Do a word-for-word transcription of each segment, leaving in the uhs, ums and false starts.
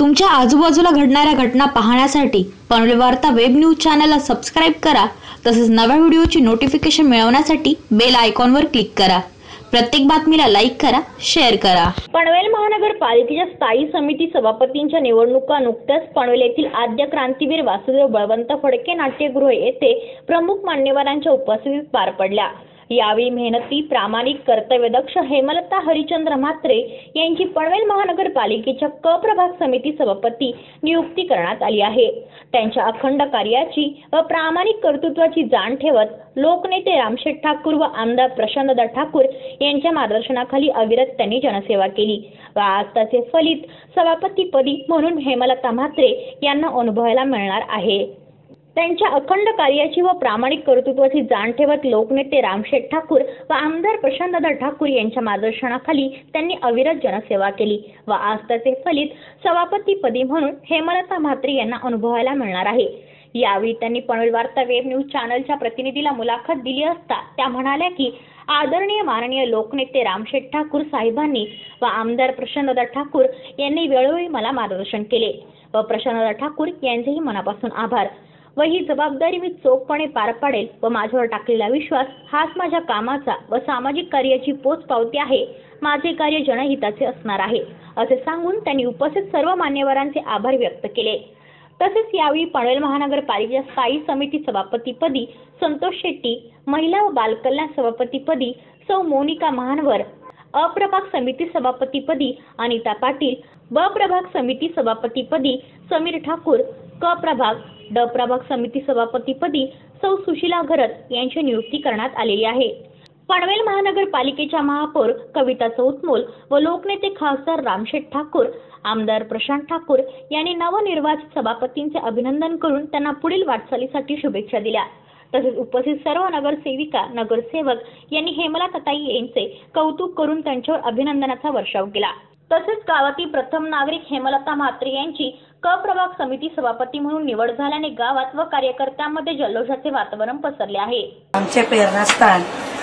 तुमच्या आजूबाजूला घडणाऱ्या घटना पाहण्यासाठी पनवेल वार्ता वेब न्यूज चॅनलला सबस्क्राइब करा। तसेच नव्या व्हिडिओची नोटिफिकेशन मिळवण्यासाठी बेल आयकॉनवर क्लिक करा। प्रत्येक बातमीला लाईक करा, शेअर करा। पनवेल महानगरपालिकेच्या स्थायी समिती सभापतींच्या निवडणुका नुकत्याच पनवेल येथील आद्य क्रांतीवीर वासुदेव बळवंत फडके नाट्यगृह येथे प्रमुख मान्यवरांच्या उपस्थितीत पार पडल्या। यावेळी मेहनती, प्रामाणिक, कर्तव्यदक्ष हेमलता हरिचंद्र म्हात्रे यांची पनवेल महानगरपालिकेच्या क प्रभाग समिती सभापती नियुक्ती करण्यात आली आहे। त्यांच्या अखंड कार्याची व प्रामाणिक कर्तृत्वाची जाण ठेवत लोकनेते रामशेठ ठाकूर व आमदार प्रशांतदा ठाकूर यांच्या मार्गदर्शनाखाली अविरत त्यांनी जनसेवा केली व आज त्याचे फलित सभापतीपदी म्हणून हेमलता म्हात्रे यांना अनुभवायला मिळणार आहे। त्यांच्या अखंड कार्याची व प्रामाणिक कर्तृत्वाची जाण ठेवत लोकनेते रामशेठ ठाकूर व आमदार प्रशांतदा ठाकूर यांच्या मार्गदर्शनाखाली त्यांनी अविरत जनसेवा केली व आज त्याचे फलित सभापतीपदी म्हणून हेमलता म्हात्रे यांना अनुभवायला मिळणार आहे। यावेळी त्यांनी पनवेल वार्ता वेब न्यूज चॅनलच्या प्रतिनिधीला मुलाखत दिली असता त्या म्हणाल्या की आदरणीय माननीय लोकनेते रामशेठ ठाकूर साहेबांनी व आमदार प्रशांतदा ठाकूर यांनी वेळोवेळी मला मार्गदर्शन केले व प्रशांतदा ठाकूर यांचेही मनापासून आभार व ही जबाबदारी मी चोखपणे पार पाडेल व माझ्यावर टाकलेला विश्वास हाच माझ्या कामाचा व सामाजिक कार्याची पोचपावती आहे। माझे कार्य जनहिताचे असणार आहे असे सांगून त्यांनी उपस्थित सर्व मान्यवरांचे आभार व्यक्त केले। तसेच यावेळी पनवेल महानगरपालिकेच्या स्थायी समिती सभापतीपदी संतोष शेट्टी, महिला व बालकल्याण सभापतीपदी सौ मोनिका महानवर, अ प्रभाग समिती सभापतीपदी अनिता पाटील, ब प्रभाग समिती सभापतीपदी समीर ठाकूर, क प्रभाग ड प्रभाग समिती सभापतीपदी सौ सुशीला घरत यांची नियुक्ती करण्यात आलेली आहे। पनवेल महानगरपालिकेच्या महापौर कविता चौतमोल व लोकनेते खासदार रामशेठ ठाकूर, आमदार प्रशांत ठाकूर यांनी नवनिर्वाचित सभापतींचे अभिनंदन करून त्यांना पुढील वाटचालीसाठी शुभेच्छा दिल्या। तसेच उपस्थित सर्व नगरसेविका, नगरसेवक यांनी हेमलताताई यांचे कौतुक करून त्यांच्यावर अभिनंदनाचा वर्षाव केला। तसेच गावातील प्रथम नागरिक हेमलता म्हात्रे यांची क प्रभाग समिती सभापती म्हणून निवड झाल्याने गावात व कार्यकर्त्यांमध्ये जल्लोषाचे वातावरण पसरले आहे। आमचे प्रेरणास्थान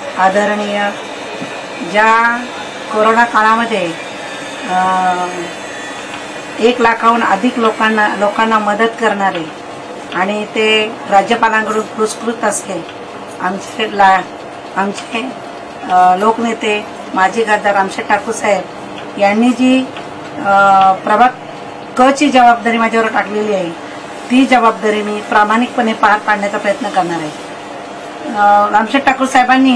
आदरणीय ज्या कोरोना काळामध्ये एक लाखाहून अधिक लोकांना लोकांना मदत करणारे आणि ते राज्यपालांकडून पुरस्कृत असले आमचे ला आमचे लोकनेते माजी खासदार रामशेठ ठाकूर साहेब यांनी जी प्रभाग क ची जबाबदारी माझ्यावर टाकलेली आहे ती जबाबदारी मी प्रामाणिकपणे पार पाडण्याचा प्रयत्न करणार आहे। रामशेठ ठाकूर साहेबांनी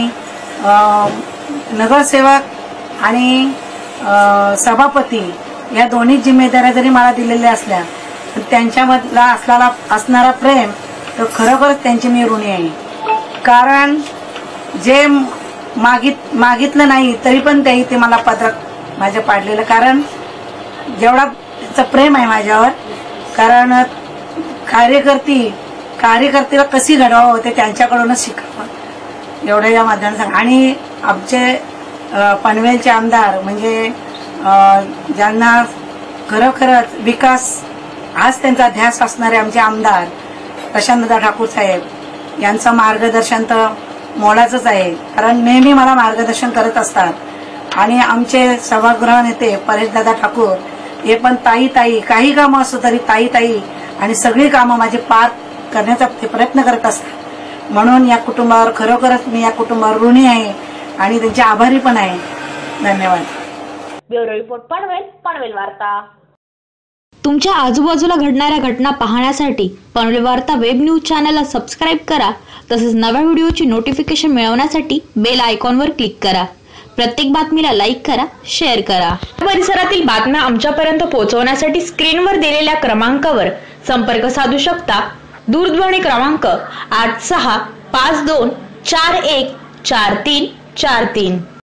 नगरसेवक आणि सभापती या दोन्ही जिम्मेदाऱ्या जरी मला दिलेल्या असल्या तर त्यांच्यामधला असलेला असणारा प्रेम तर खरोखरच त्यांची मी ऋणी आहे। कारण जे मागित मागितलं नाही तरी पण त्याही ते मला पदक माझ्या पाडलेलं, कारण जेवढा त्याचं प्रेम आहे माझ्यावर, कारण कार्यकर्ती कार्यकर्त्याला कशी घडवावं ते त्यांच्याकडूनच शिकावं एवढं या माध्यमातून। आणि आमचे पनवेलचे आमदार म्हणजे ज्यांना खरोखरच विकास हाच त्यांचा ध्यास असणारे आमचे आमदार प्रशांतदा ठाकूर साहेब यांचं मार्गदर्शन तर मोलाचंच आहे, कारण नेहमी मला मार्गदर्शन करत असतात। आणि आमचे सभागृह नेते परेशदादा ठाकूर हे पण ताई ताई काही कामं असो तरी ताई ताई आणि सगळी कामं माझे पार करण्याचा ते प्रयत्न करत असतात। म्हणून या कुटुंबावर खरोखरच मी या कुटुंबावर ऋणी आहे आणि त्यांचे आभारी पण आहे। धन्यवाद। ब्युरो रिपोर्ट पनवेल पनवेल वार्ता। तुमच्या आजूबाजूला घडणाऱ्या घटना पाहण्यासाठी पनवेल वार्ता वेब न्यूज चॅनलला सबस्क्राइब करा। तसेच नव्या व्हिडिओची नोटिफिकेशन मिळवण्यासाठी बेल आयकॉनवर क्लिक करा। प्रत्येक बातमीला लाईक करा, शेअर करा। परिसरातील बातम्या आमच्यापर्यंत पोहोचवण्यासाठी स्क्रीनवर दिलेल्या क्रमांकावर संपर्क साधू शकता। दूरध्वनी क्रमांक आठ सहा पाच दोन चार एक चार तीन चार तीन।